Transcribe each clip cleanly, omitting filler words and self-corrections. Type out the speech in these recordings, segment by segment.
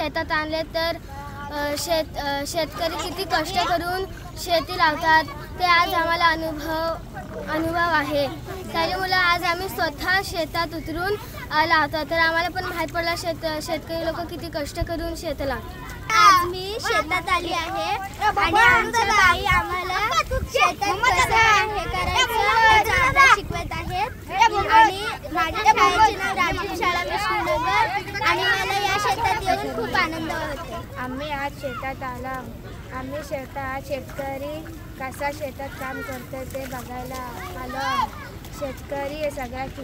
शेतात आणले तर शेतकरी किती कष्ट करून शेती लावतात ते आज आम्हाला अनुभव आहे। त्यामुळे आज आम्ही स्वतः शेतात उतरून लावतो तर आम्हाला पण माहीत पडला शेतकरी लोक किती कष्ट करून शेत लावतात। आज मी शेतात आली आहे आणि आमच्या बाई आम्हाला शेतात कसं हे करायचं शिकवत आहेत आणि माझ्या शाळेचे नाव राजकीय शाळा विष्णुनगर आणि मला या शेतात येऊन खूप आनंद होतो। आम्ही आज शेतात आलो। आम्ही शेतकरी कसा शेतात काम करतो ते बघायला आलो। शेतकरी सगळ्यात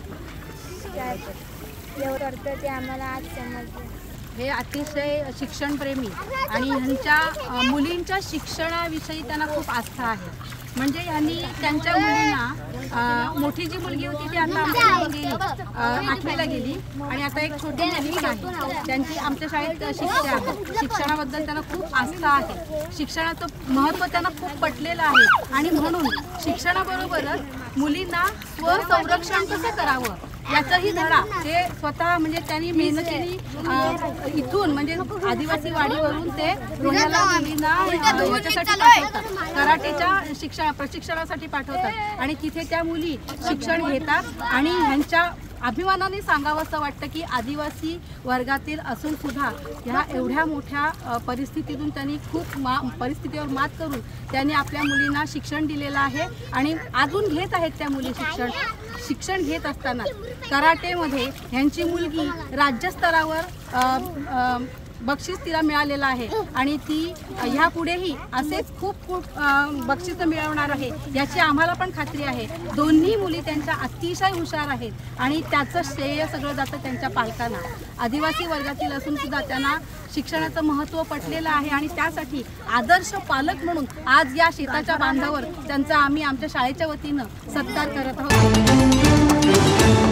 एवढं करतं ते आम्हाला आज समजलं। हे अतिशय शिक्षणप्रेमी आणि ह्यांच्या मुलींच्या शिक्षणाविषयी त्यांना खूप आस्था आहे। म्हणजे यांनी त्यांच्या मुलींना मोठी जी मुलगी होती ती आता आमच्या गेली 8वीला गेली आणि आता एक छोटी मुलगी पण आहे त्यांची आमच्या शाळेत शिक्षक आहे। शिक्षणाबद्दल त्यांना खूप आस्था आहे। शिक्षणाचं महत्त्व त्यांना खूप पटलेलं आहे आणि म्हणून शिक्षणाबरोबरच मुलींना स्वसंरक्षण कसं करावं याचाही धडा ते स्वतः म्हणजे त्यांनी मेहनतीने इथून म्हणजे आदिवासी वाडीवरून ते रोह्याला मुलींना याच्यासाठी पाठवतात, कराटेच्या प्रशिक्षणासाठी पाठवतात आणि तिथे त्या मुली शिक्षण घेतात आणि ह्यांच्या अभिमानाने सांगावंसं वाटतं की आदिवासी वर्गातील असून सुद्धा ह्या एवढ्या मोठ्या परिस्थितीतून त्यांनी खूप परिस्थितीवर मात करून त्यांनी आपल्या मुलींना शिक्षण दिलेलं आहे आणि अजून घेत आहेत त्या मुली शिक्षण घेत असताना कराटेमध्ये ह्यांची मुलगी राज्यस्तरावर बक्षीस तिला मिळालेलं आहे आणि ती ह्या पुढेही असेच खूप बक्षीस मिळवणार आहे याची आम्हाला पण खात्री आहे। दोन्ही मुली त्यांच्या अतिशय हुशार आहेत आणि त्याचं श्रेय सगळं जातं त्यांच्या पालकांना। आदिवासी वर्गातील असून सुद्धा त्यांना शिक्षणाचं महत्त्व पटलेलं आहे आणि त्यासाठी आदर्श पालक म्हणून आज या शेताच्या बांधावर त्यांचा आम्ही आमच्या शाळेच्या वतीनं सत्कार करत आहोत।